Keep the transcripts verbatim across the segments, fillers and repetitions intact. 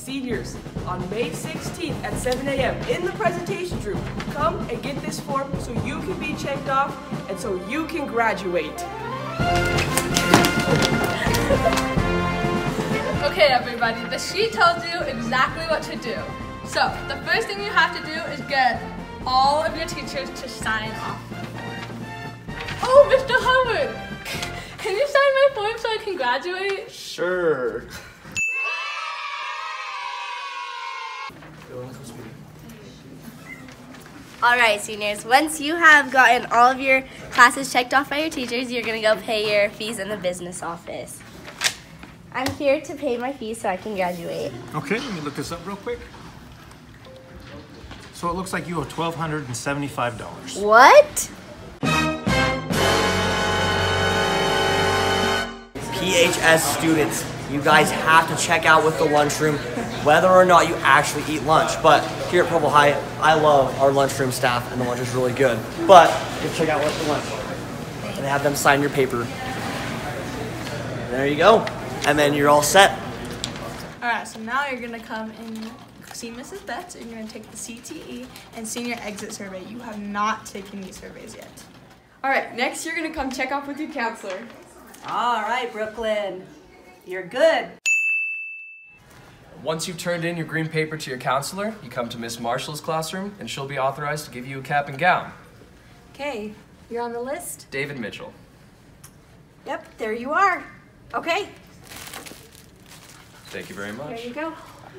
Seniors, on May sixteenth at seven A M in the presentation room, come and get this form so you can be checked off and so you can graduate. Okay, everybody, the sheet tells you exactly what to do. So, the first thing you have to do is get all of your teachers to sign off the form. Oh, Mister Howard! Can you sign my form so I can graduate? Sure. Alright, seniors, once you have gotten all of your classes checked off by your teachers, you're going to go pay your fees in the business office. I'm here to pay my fees so I can graduate. Okay, let me look this up real quick. So it looks like you owe one thousand two hundred seventy-five dollars. What? P H S students, you guys have to check out with the lunchroom whether or not you actually eat lunch. But here at Provo High, I love our lunchroom staff and the lunch is really good. But you check out with the lunch and have them sign your paper. There you go. And then you're all set. Alright, so now you're gonna come and see Missus Betts and you're gonna take the C T E and senior exit survey. You have not taken these surveys yet. Alright, next you're gonna come check off with your counselor. All right, Brooklyn, you're good. Once you've turned in your green paper to your counselor, you come to Miss Marshall's classroom and she'll be authorized to give you a cap and gown. Okay, you're on the list? David Mitchell. Yep, there you are. Okay. Thank you very much. There you go.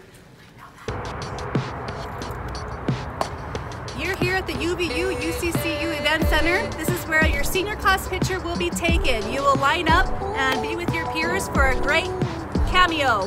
You're here at the U V U U C C U Event Center. This is where your senior class picture will be taken. You will line up and be with your peers for a great cameo.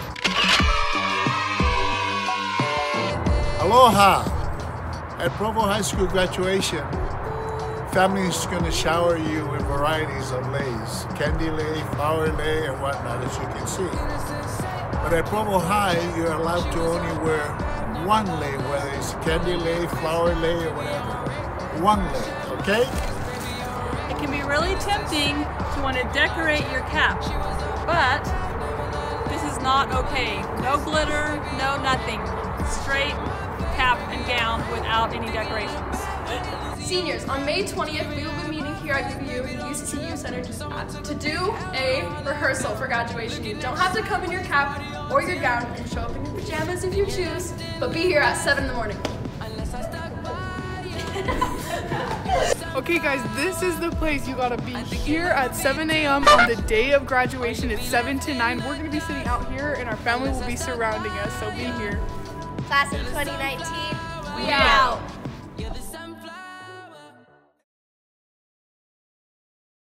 Aloha! At Provo High School graduation, families going to shower you with varieties of leis, candy lei, flower lei, and whatnot, as you can see. But at Provo High, you're allowed to only wear one lei, whether it's candy lei, flower lei, or whatever. One lei, okay? It can be really tempting to want to decorate your cap, but this is not okay. No glitter, no nothing. Straight cap and gown without any decorations. Seniors, on May twentieth, we will be meeting here at U V U U C C U Center to, to do a rehearsal for graduation. You don't have to come in your cap or your gown and show up in your pajamas if you choose, but be here at seven in the morning. Okay guys, this is the place. You gotta be here at seven A M on the day of graduation. It's seven to nine. We're gonna be sitting out here and our family will be surrounding us, so be here. Class of twenty nineteen, we out.